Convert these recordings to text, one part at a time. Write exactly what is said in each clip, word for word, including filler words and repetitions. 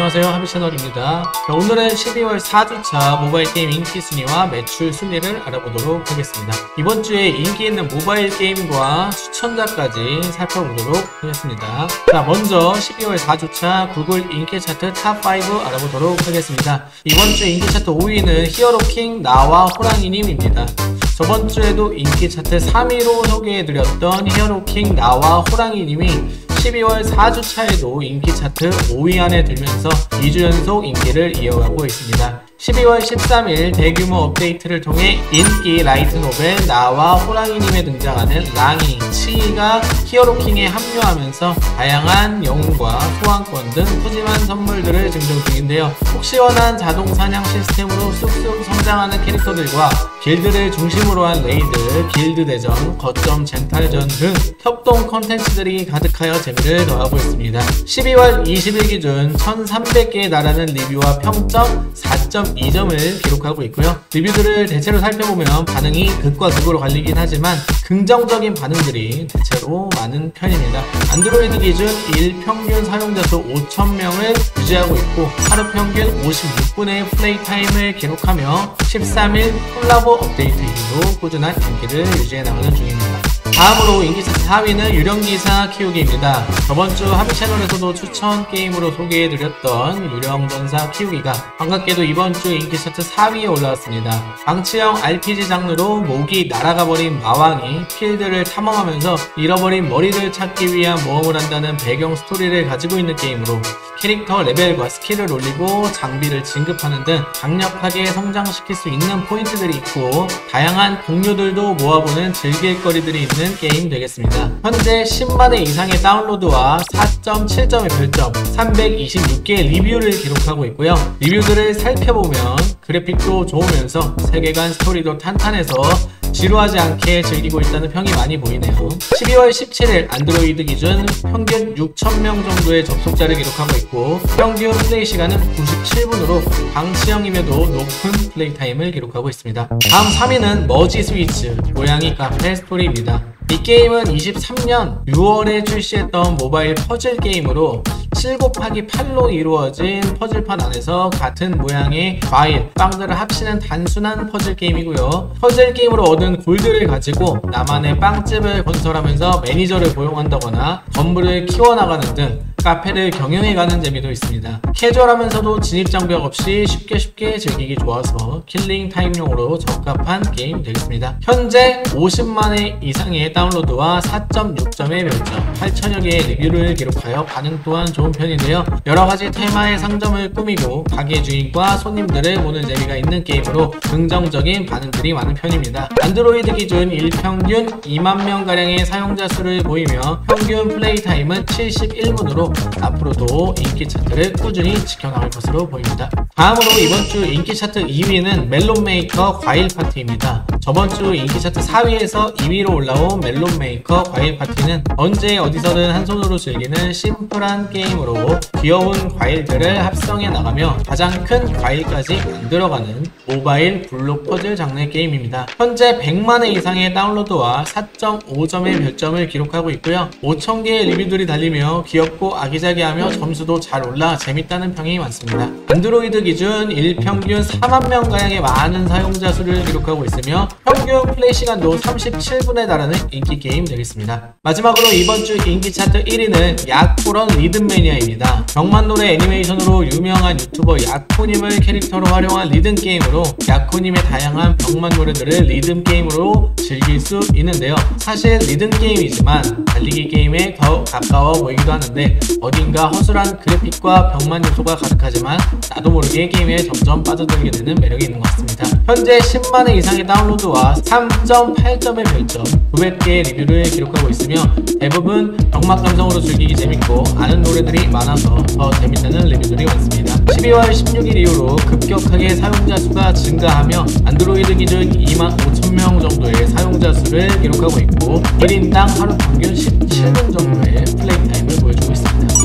안녕하세요, 하비채널입니다. 자, 오늘은 십이월 사주차 모바일 게임 인기 순위와 매출 순위를 알아보도록 하겠습니다. 이번 주에 인기 있는 모바일 게임과 추천자까지 살펴보도록 하겠습니다. 자, 먼저 십이월 사주차 구글 인기 차트 탑 오 알아보도록 하겠습니다. 이번 주 인기 차트 오 위는 히어로킹 나와 호랑이님입니다. 저번 주에도 인기 차트 삼 위로 소개해드렸던 히어로킹 나와 호랑이님이 십이월 사주차에도 인기 차트 오 위 안에 들면서 이 주 연속 인기를 이어가고 있습니다. 십이월 십삼일 대규모 업데이트를 통해 인기 라이트 노벨 나와 호랑이님에 등장하는 랑이, 치이가 히어로킹에 합류하면서 다양한 영웅과 소환권 등 푸짐한 선물들을 증정 중인데요. 혹 시원한 자동 사냥 시스템으로 쑥쑥 성장하는 캐릭터들과 길드를 중심으로 한 레이드, 길드 대전, 거점 젠탈전 등 협동 컨텐츠들이 가득하여 재미를 더하고 있습니다. 십이월 이십일 기준 천삼백 개에 달하는 리뷰와 평점 사 점 이 점을 기록하고 있고요. 리뷰들을 대체로 살펴보면 반응이 극과 극으로 갈리긴 하지만 긍정적인 반응들이 대체로 많은 편입니다. 안드로이드 기준 일 평균 사용자 수 오천 명을 유지하고 있고 하루 평균 오십육 분의 플레이 타임을 기록하며 십삼일 콜라보 업데이트 이후로 꾸준한 인기를 유지해 나가는 중입니다. 다음으로 인기 차트 사 위는 유령기사 키우기입니다. 저번주 하비채널에서도 추천 게임으로 소개해드렸던 유령전사 키우기가 반갑게도 이번주 인기 차트 사 위에 올라왔습니다. 방치형 알피지 장르로 목이 날아가버린 마왕이 필드를 탐험하면서 잃어버린 머리를 찾기 위한 모험을 한다는 배경 스토리를 가지고 있는 게임으로 캐릭터 레벨과 스킬을 올리고 장비를 진급하는 등 강력하게 성장시킬 수 있는 포인트들이 있고 다양한 동료들도 모아보는 즐길거리들이 있는 게임 되겠습니다. 현재 십만 회 이상의 다운로드와 사 점 칠 점의 별점, 삼백이십육 개의 리뷰를 기록하고 있고요. 리뷰들을 살펴보면 그래픽도 좋으면서 세계관 스토리도 탄탄해서 지루하지 않게 즐기고 있다는 평이 많이 보이네요. 십이월 십칠일 안드로이드 기준 평균 육천 명 정도의 접속자를 기록하고 있고 평균 플레이 시간은 구십칠 분으로 방치형임에도 높은 플레이 타임을 기록하고 있습니다. 다음 삼 위는 머지 스위치 고양이 카페 스토리입니다. 이 게임은 이십삼 년 유월에 출시했던 모바일 퍼즐 게임으로 칠 곱하기 팔로 이루어진 퍼즐판 안에서 같은 모양의 과일, 빵들을 합치는 단순한 퍼즐 게임이고요. 퍼즐 게임으로 얻은 골드를 가지고 나만의 빵집을 건설하면서 매니저를 고용한다거나 건물을 키워나가는 등 카페를 경영해가는 재미도 있습니다. 캐주얼하면서도 진입장벽 없이 쉽게 쉽게 즐기기 좋아서 킬링 타임용으로 적합한 게임 되겠습니다. 현재 오십만 회 이상의 다운로드와 사 점 육 점의 별점, 팔천여 개의 리뷰를 기록하여 반응 또한 좋은 편인데요. 여러가지 테마의 상점을 꾸미고 가게 주인과 손님들을 보는 재미가 있는 게임으로 긍정적인 반응들이 많은 편입니다. 안드로이드 기준 일 평균 이만 명가량의 사용자 수를 보이며 평균 플레이 타임은 칠십일 분으로 앞으로도 인기 차트를 꾸준히 지켜나갈 것으로 보입니다. 다음으로 이번주 인기 차트 이 위는 멜론메이커 과일파티입니다. 저번주 인기 차트 사 위에서 이 위로 올라온 멜론메이커 과일파티는 언제 어디서든 한 손으로 즐기는 심플한 게임으로 귀여운 과일들을 합성해 나가며 가장 큰 과일까지 만들어가는 모바일 블록 퍼즐 장르의 게임입니다. 현재 백만 회 이상의 다운로드와 사 점 오 점의 별점을 기록하고 있고요. 오천 개의 리뷰들이 달리며 귀엽고 아기자기하며 점수도 잘 올라 재밌다는 평이 많습니다. 안드로이드 기준 일 평균 사만 명가량의 많은 사용자 수를 기록하고 있으며 평균 플레이 시간도 삼십칠 분에 달하는 인기 게임 되겠습니다. 마지막으로 이번주 인기 차트 일 위는 야쿠런 리듬매니아입니다. 병맛노래 애니메이션으로 유명한 유튜버 야쿠님을 캐릭터로 활용한 리듬 게임으로 야쿠님의 다양한 병맛 노래들을 리듬 게임으로 즐길 수 있는데요. 사실 리듬 게임이지만 달리기 게임에 더 가까워 보이기도 하는데 어딘가 허술한 그래픽과 병맛 요소가 가득하지만 나도 모르게 게임에 점점 빠져들게 되는 매력이 있는 것 같습니다. 현재 십만 회 이상의 다운로드와 삼 점 팔 점의 별점, 구백 개의 리뷰를 기록하고 있으며 대부분 병맛 감성으로 즐기기 재밌고 아는 노래들이 많아서 더 재밌다는 리뷰들이 많습니다. 십이월 십육일 이후로 급격하게 사용자 수가 증가하며 안드로이드 기준 이만 오천 명 정도의 사용자 수를 기록하고 있고 일 인당 하루 평균 십칠 분 정도의 플레이 타임을 보여주고 있습니다.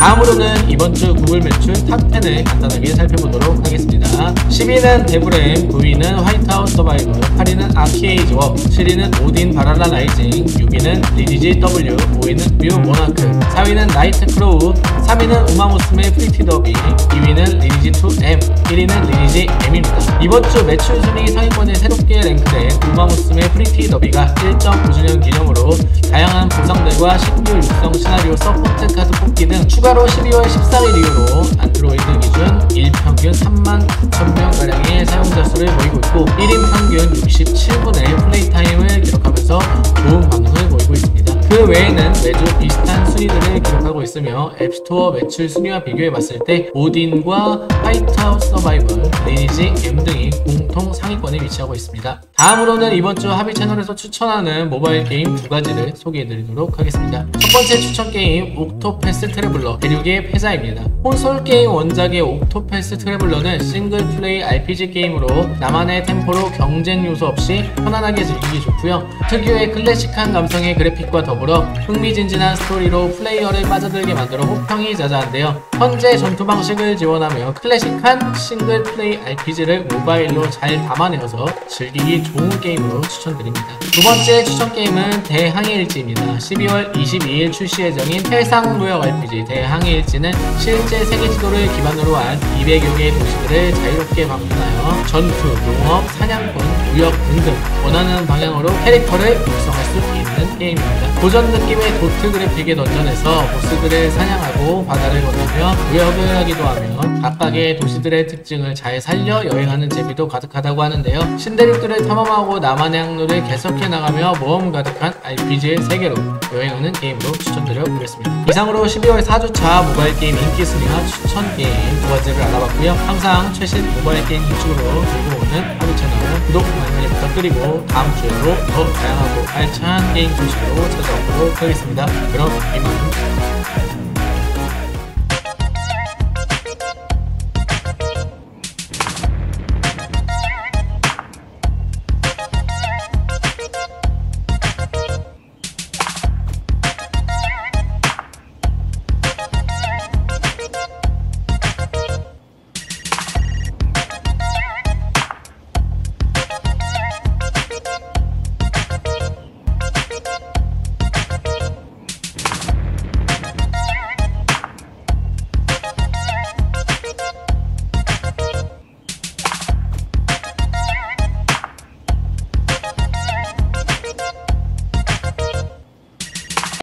다음으로는 이번 주 구글 매출 탑 텐을 간단하게 살펴보도록 하겠습니다. 십 위는 데브렘, 구 위는 화이트하우스 서바이벌, 팔 위는 아키에이즈 워, 칠 위는 오딘 바랄라 라이징, 육 위는 리니지 더블유, 오 위는 뮤 모나크, 사 위는 나이트 크로우, 삼 위는 우마무스메 프리티 더비, 이 위는 리니지 투 엠, 일 위는 리니지 엠입니다. 이번 주 매출 순위 상위권에 새롭게 랭크된 우마무스메 프리티 더비가 일 점 오 주년 기념으로 다양한 보상들과 신규 육성 시나리오 서포트 카드 뽑기 등 추가로 십이월 십사 일 이후로 안드로이드 기준 일평균 삼만 구천 명가량의 사용자 수를 보이고 있고 일 인 평균 육십칠 분의 플레이 타임을 기록하면서 좋은 반응을 보이고 있습니다. 그 외에는 매주 비슷한 순위들을 기록하고 있으며 앱스토어 매출 순위와 비교해봤을 때 오딘과 화이트하우스 서바이벌, 리니지 엠 등이 공통 상위권에 위치하고 있습니다. 다음으로는 이번 주 하비 채널에서 추천하는 모바일 게임 두 가지를 소개해드리도록 하겠습니다. 첫 번째 추천 게임 옥토패스 트래블러 대륙의 패자입니다. 콘솔 게임 원작의 옥토패스 트래블러는 싱글 플레이 알피지 게임으로 나만의 템포로 경쟁 요소 없이 편안하게 즐기기 좋고요. 특유의 클래식한 감성의 그래픽과 더불어 흥미진진한 스토리로 플레이어를 빠져들게 만들어 호평이 자자한데요. 현재 전투 방식을 지원하며 클래식한 싱글 플레이 알피지를 모바일로 잘 담아내어서 즐기기 좋은 게임으로 추천드립니다. 두 번째 추천 게임은 대항해일지입니다. 십이월 이십이일 출시 예정인 해상무역 알피지 대항해일지는 실제 세계 지도를 기반으로 한 이백여 개의 도시들을 자유롭게 방문하여 전투, 농업, 사냥꾼, 무역 등등 원하는 방향으로 캐릭터를 육성할 수 있는 게임입니다. 고전 느낌의 도트 그래픽의 던전에서 보스들을 사냥하고 바다를 건너며 무역을 하기도 하며 각각의 도시들의 특징을 잘 살려 여행하는 재미도 가득하다고 하는데요. 신대륙들을 탐험하고 나만의 항로를 개척해 나가며 모험 가득한 알피지의 세계로 여행하는 게임으로 추천드려 보겠습니다. 이상으로 십이월 사 주차 모바일 게임 인기 순위와 추천 게임 두 가지를 알아봤고요. 항상 최신 모바일 게임 유튜브로 들고 오는 하비 채널 구독 많이 많이 부탁드리고 다음 주에도 더 다양하고 알찬 게임 소식으로 찾아오도록 하겠습니다. 그럼 이만.